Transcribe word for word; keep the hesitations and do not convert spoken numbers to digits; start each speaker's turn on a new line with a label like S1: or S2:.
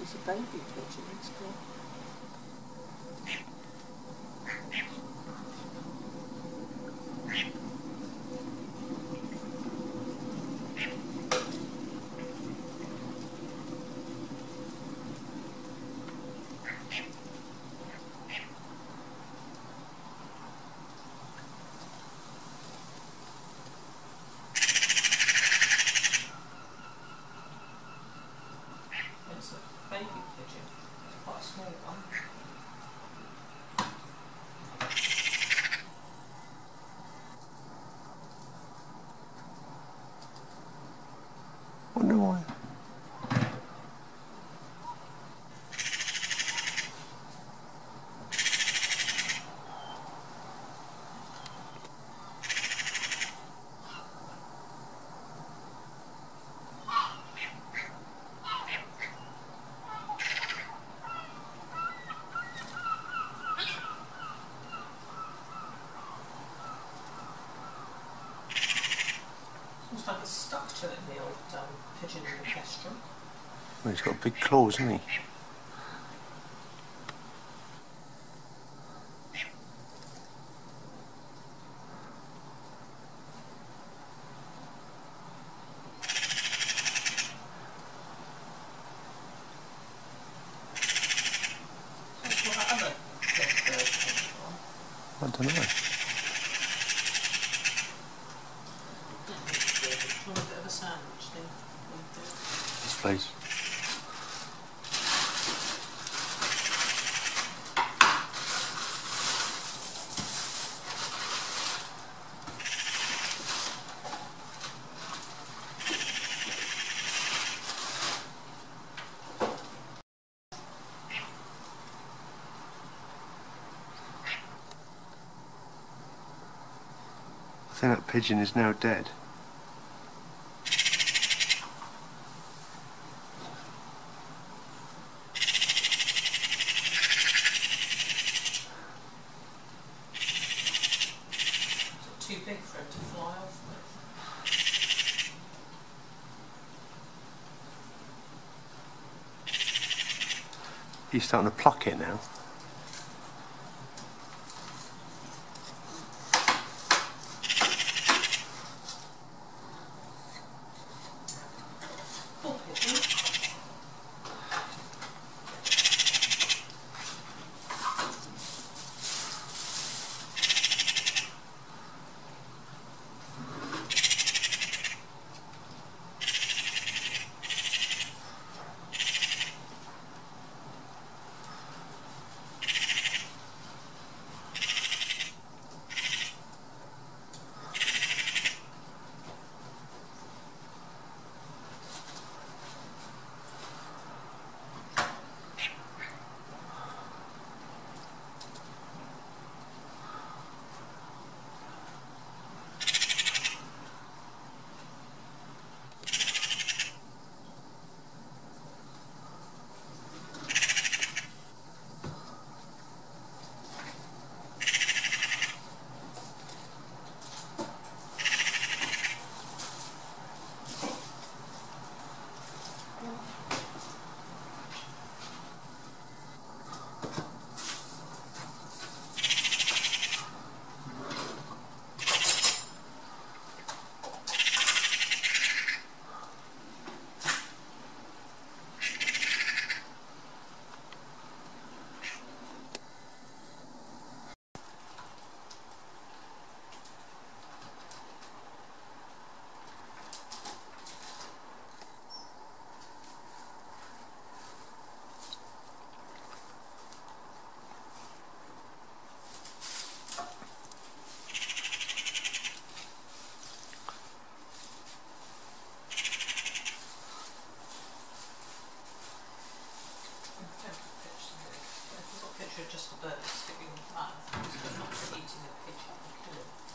S1: It's a baby pigeon, it's cool. It's a baby pigeon, it's quite a small one.
S2: Wonder why.
S1: Looks like it's stuck to it, the old um, pigeon in the kestrel.
S2: Well, he's got big claws, hasn't he?
S1: That's what that other dead bird came from.
S2: I don't know.
S1: Do you want a bit of a sandwich then?
S2: Yes, please. I think that pigeon is now dead.
S1: Too big for him to fly off with.
S2: He's starting to pluck it now.
S1: Poor pigeon. Just a bird sticking in the mouth, but not for eating a pigeon.